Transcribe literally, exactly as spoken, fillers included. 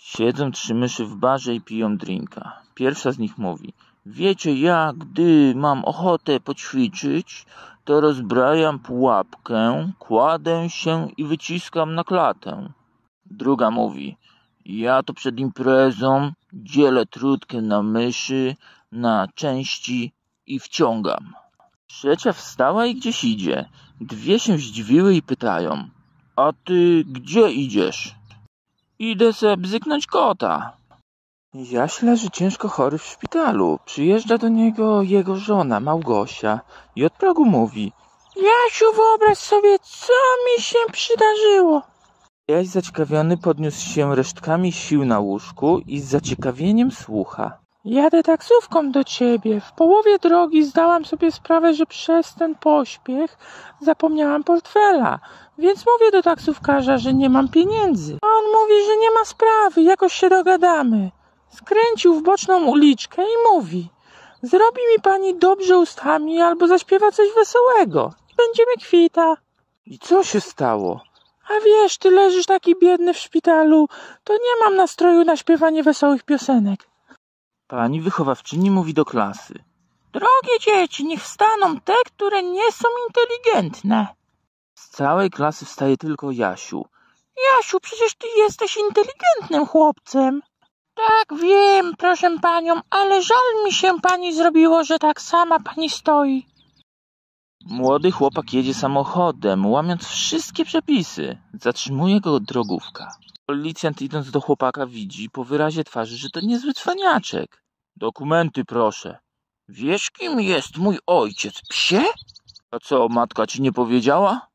Siedzą trzy myszy w barze i piją drinka. Pierwsza z nich mówi: wiecie, ja, gdy mam ochotę poćwiczyć, to rozbrajam pułapkę, kładę się i wyciskam na klatę. Druga mówi: ja to przed imprezą dzielę trutkę na myszy, na części i wciągam. Trzecia wstała i gdzieś idzie. Dwie się zdziwiły i pytają: a ty gdzie idziesz? Idę se bzyknąć kota. Jaś leży ciężko chory w szpitalu. Przyjeżdża do niego jego żona Małgosia i od progu mówi: Jasiu, wyobraź sobie, co mi się przydarzyło. Jaś zaciekawiony podniósł się resztkami sił na łóżku i z zaciekawieniem słucha. Jadę taksówką do ciebie. W połowie drogi zdałam sobie sprawę, że przez ten pośpiech zapomniałam portfela, więc mówię do taksówkarza, że nie mam pieniędzy. A on mówi, że nie ma sprawy, jakoś się dogadamy. Skręcił w boczną uliczkę i mówi: zrobi mi pani dobrze ustami albo zaśpiewa coś wesołego i będziemy kwita. I co się stało? A wiesz, ty leżysz taki biedny w szpitalu, to nie mam nastroju na śpiewanie wesołych piosenek. Pani wychowawczyni mówi do klasy: drogie dzieci, niech wstaną te, które nie są inteligentne. Z całej klasy wstaje tylko Jasiu. Jasiu, przecież ty jesteś inteligentnym chłopcem. Tak, wiem, proszę panią, ale żal mi się pani zrobiło, że tak sama pani stoi. Młody chłopak jedzie samochodem, łamiąc wszystkie przepisy. Zatrzymuje go drogówka. Policjant, idąc do chłopaka, widzi po wyrazie twarzy, że to niezły cwaniaczek. Dokumenty proszę. Wiesz, kim jest mój ojciec, psie? A co, matka ci nie powiedziała?